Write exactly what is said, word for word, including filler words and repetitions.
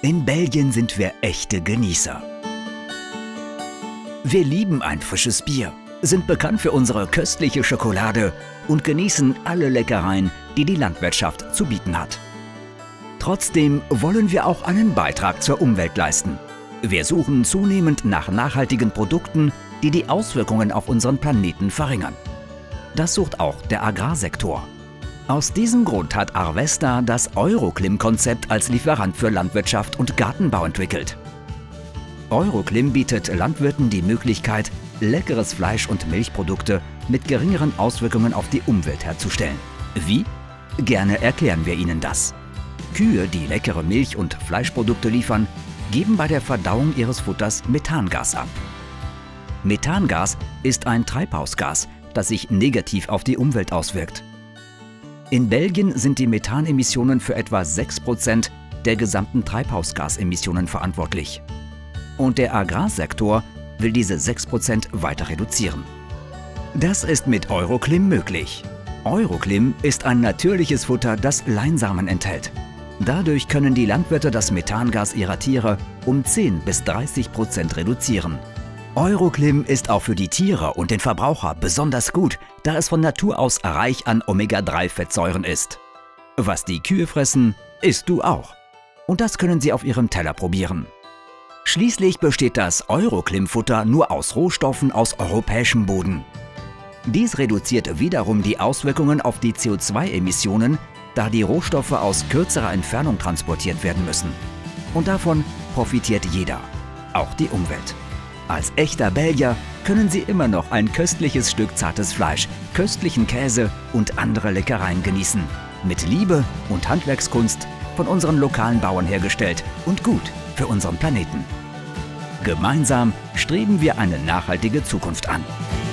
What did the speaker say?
In Belgien sind wir echte Genießer. Wir lieben ein frisches Bier, sind bekannt für unsere köstliche Schokolade und genießen alle Leckereien, die die Landwirtschaft zu bieten hat. Trotzdem wollen wir auch einen Beitrag zur Umwelt leisten. Wir suchen zunehmend nach nachhaltigen Produkten, die die Auswirkungen auf unseren Planeten verringern. Das sucht auch der Agrarsektor. Aus diesem Grund hat Arvesta das Euroclim-Konzept als Lieferant für Landwirtschaft und Gartenbau entwickelt. Euroclim bietet Landwirten die Möglichkeit, leckeres Fleisch und Milchprodukte mit geringeren Auswirkungen auf die Umwelt herzustellen. Wie? Gerne erklären wir Ihnen das. Kühe, die leckere Milch- und Fleischprodukte liefern, geben bei der Verdauung ihres Futters Methangas ab. Methangas ist ein Treibhausgas, das sich negativ auf die Umwelt auswirkt. In Belgien sind die Methanemissionen für etwa sechs Prozent der gesamten Treibhausgasemissionen verantwortlich. Und der Agrarsektor will diese sechs Prozent weiter reduzieren. Das ist mit Euroclim möglich. Euroclim ist ein natürliches Futter, das Leinsamen enthält. Dadurch können die Landwirte das Methangas ihrer Tiere um zehn bis dreißig Prozent reduzieren. Euroclim ist auch für die Tiere und den Verbraucher besonders gut, da es von Natur aus reich an Omega drei Fettsäuren ist. Was die Kühe fressen, isst du auch. Und das können sie auf ihrem Teller probieren. Schließlich besteht das Euroclim-Futter nur aus Rohstoffen aus europäischem Boden. Dies reduziert wiederum die Auswirkungen auf die C O zwei Emissionen, da die Rohstoffe aus kürzerer Entfernung transportiert werden müssen. Und davon profitiert jeder, auch die Umwelt. Als echter Belgier können Sie immer noch ein köstliches Stück zartes Fleisch, köstlichen Käse und andere Leckereien genießen. Mit Liebe und Handwerkskunst von unseren lokalen Bauern hergestellt und gut für unseren Planeten. Gemeinsam streben wir eine nachhaltige Zukunft an.